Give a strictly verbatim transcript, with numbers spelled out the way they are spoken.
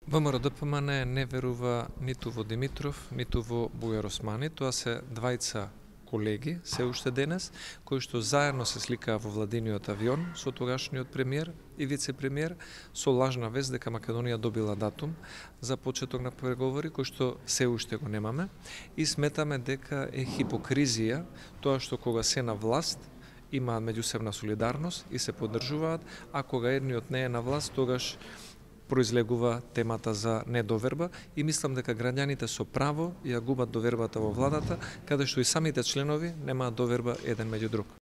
ВМРО-ДПМН не верува ниту во Димитров, ниту во Бујар Османи. Тоа се двајца колеги, се уште денес, кои што заедно се сликаа во владиниот авион со тогашниот премиер и вице-премиер со лажна вест дека Македонија добила датум за почеток на преговори кои што се уште го немаме и сметаме дека е хипокризија тоа што кога се на власт имаат меѓусебна солидарност и се поддржуваат, а кога едниот не е на власт, тогаш произлегува темата за недоверба и мислам дека граѓаните со право ја губат довербата во владата, каде што и самите членови немаат доверба еден меѓу друг.